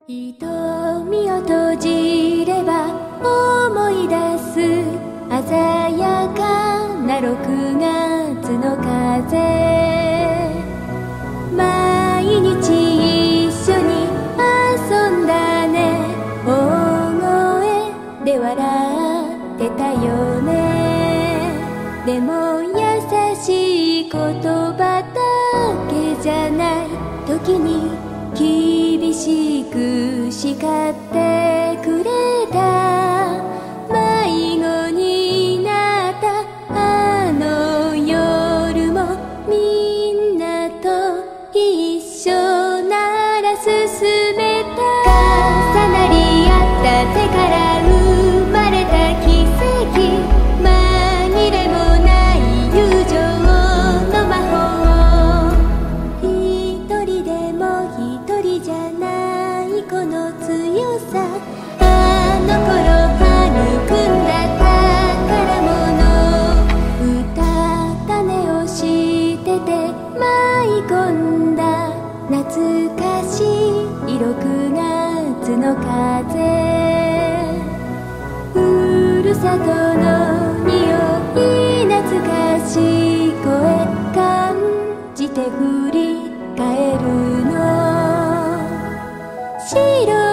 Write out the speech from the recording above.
瞳を閉じれば思い出す鮮やかな6月の風。毎日一緒に遊んだね。大声で笑ってたよね。でも優しい言葉だけじゃない。時に厳しく叱ってくれた。迷子になったあの夜もみんなと一緒なら進めた。重なり合った手から生まれた奇跡。紛れもない友情の魔法。一人でも一人じゃないこの強さ。あの頃育んだ宝物。歌種をしてて舞い込んだ懐かしい6月の風。ふるさとの匂い懐かしい声感じて振り返るの。白